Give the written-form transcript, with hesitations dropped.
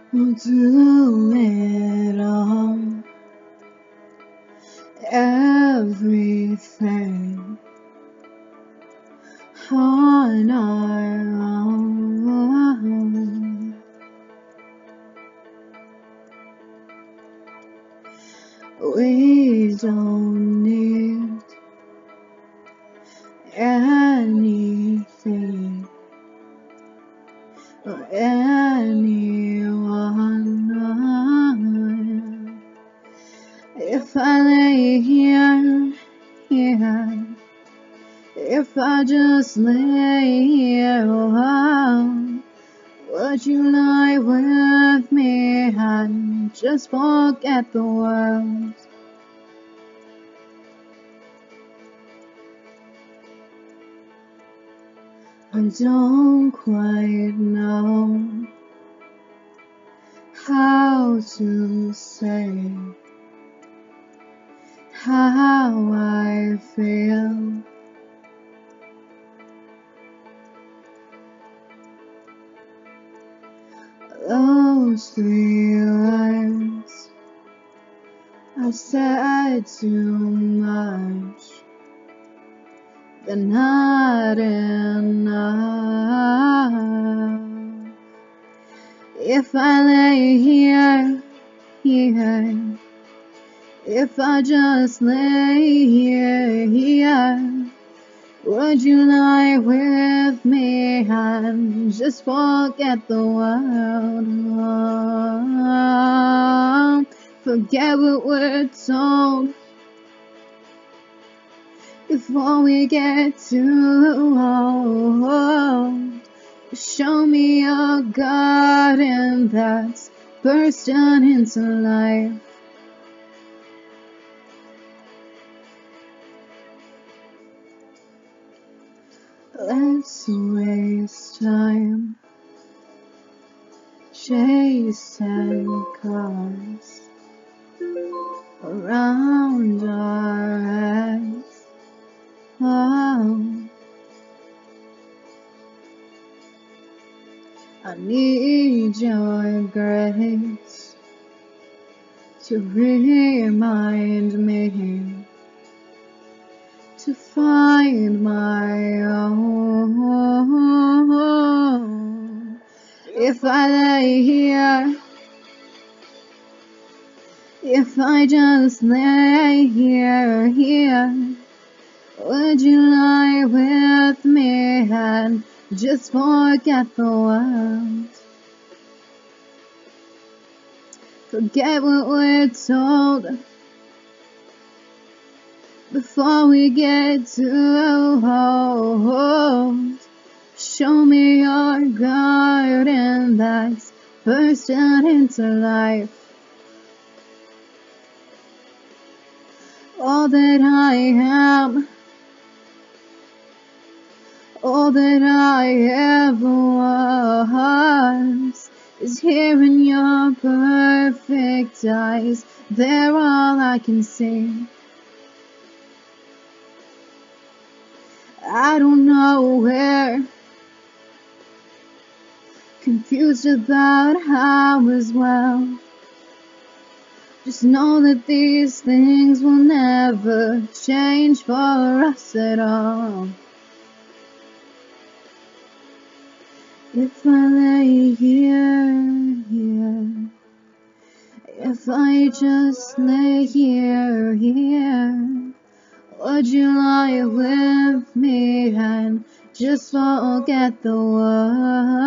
We'll do it all, everything on our own. We don't need anything or anyone. If I lay here, if I just lay here, would you lie with me and just forget the world? I don't quite know how to say how I feel. Those 3 words I said too much, they're not enough. If I lay here, if I just lay here, would you lie with me and just forget the world? Forget what we're told before we get too old. Show me a garden that's bursting into life. Let's waste time chasing cars around our heads. Oh, I need your grace to remind me to find my own. If I lay here, if I just lay here, would you lie with me and just forget the world? Forget what we're told before we get too old. Show me your garden that's bursting into life. All that I am, all that I ever was, is here in your perfect eyes. They're all I can see. I don't know where, confused about how as well. Just know that these things will never change for us at all. If I lay here, if I just lay here, would you lie with me and just forget the world?